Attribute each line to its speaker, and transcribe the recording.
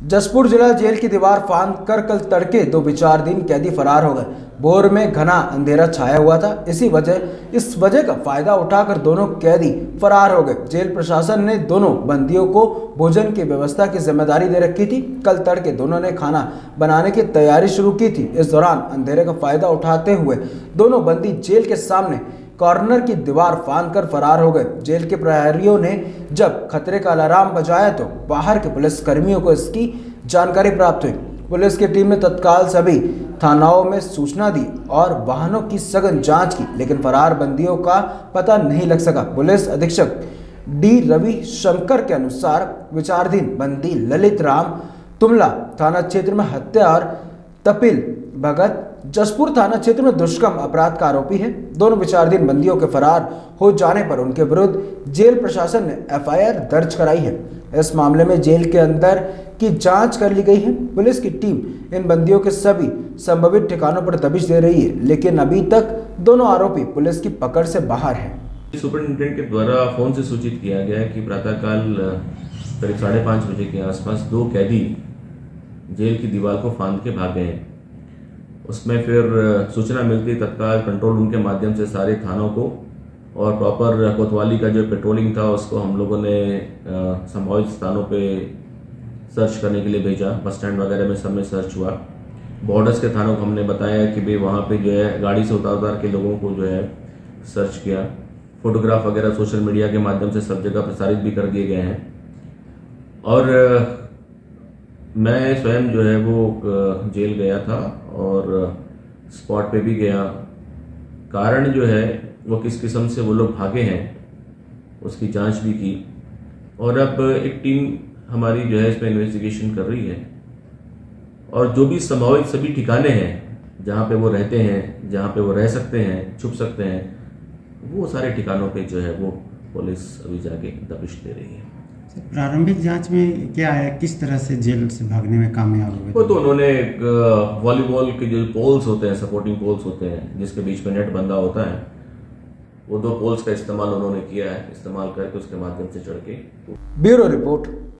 Speaker 1: जसपुर जिला जेल की दीवार फांद कर कल तड़के दो विचाराधीन कैदी फरार हो गए। भोर में घना अंधेरा छाया हुआ था। इस वजह का फायदा उठाकर दोनों कैदी फरार हो गए। जेल प्रशासन ने दोनों बंदियों को भोजन की व्यवस्था की जिम्मेदारी दे रखी थी। कल तड़के दोनों ने खाना बनाने की तैयारी शुरू की थी। इस दौरान अंधेरे का फायदा उठाते हुए दोनों बंदी जेल के सामने कॉर्नर की दीवार फांद कर फरार हो गए। जेल के प्रहरियों ने जब खतरे का अलार्म बजाया तो बाहर के पुलिस कर्मियों को इसकी जानकारी प्राप्त हुई। पुलिस की टीम ने तत्काल सभी थानाओं में सूचना दी और वाहनों की सघन जांच की, लेकिन फरार बंदियों का पता नहीं लग सका। पुलिस अधीक्षक डी रविशंकर के अनुसार विचाराधीन बंदी ललित राम तुमला थाना क्षेत्र में हत्या और तपिल भगत जसपुर थाना क्षेत्र में दुष्कर्म अपराध का आरोपी है। दोनों विचाराधीन बंदियों के फरार हो जाने पर उनके विरुद्ध जेल प्रशासन ने एफआईआर दर्ज कराई है। इस मामले में जेल के अंदर की जांच कर ली गई है। पुलिस की टीम इन बंदियों के सभी संभावित ठिकानों पर तफ्तीश दे रही है, लेकिन अभी तक दोनों आरोपी पुलिस की पकड़ से बाहर हैं।
Speaker 2: सुपरिटेंडेंट के द्वारा फोन से सूचित किया गया है कि प्रातःकाल करीब 5:30 बजे के आसपास दो कैदी जेल की दीवार को फांद के भागे हैं। उसमें फिर सूचना मिलती तत्काल कंट्रोल रूम के माध्यम से सारे थानों को और प्रॉपर कोतवाली का जो पेट्रोलिंग था उसको हम लोगों ने संभावित स्थानों पे सर्च करने के लिए भेजा। बस स्टैंड वगैरह में सब में सर्च हुआ। बॉर्डर्स के थानों को हमने बताया कि भाई वहाँ पे जो है गाड़ी से उतार के लोगों को जो है सर्च किया। फोटोग्राफ वगैरह सोशल मीडिया के माध्यम से सब जगह प्रसारित भी कर दिए गए हैं और मैं स्वयं जो है वो जेल गया था और स्पॉट पे भी गया। कारण जो है वो किस किस्म से वो लोग भागे हैं उसकी जांच भी की और अब एक टीम हमारी जो है इसमें इन्वेस्टिगेशन कर रही है और जो भी संभावित सभी ठिकाने हैं जहाँ पे वो रहते हैं, जहाँ पे वो रह सकते हैं, छुप सकते हैं, वो सारे ठिकानों पे जो है वो पुलिस अभी जाके दबिश दे रही है।
Speaker 3: प्रारंभिक जांच में क्या है, किस तरह से जेल से भागने में कामयाब हुए?
Speaker 2: वो तो उन्होंने वॉलीबॉल के जो पोल्स होते हैं, सपोर्टिंग पोल्स होते हैं जिसके बीच में नेट बंधा होता है, वो 2 पोल्स का इस्तेमाल उन्होंने किया है। इस्तेमाल करके उसके माध्यम से चढ़ के।
Speaker 1: Bureau report.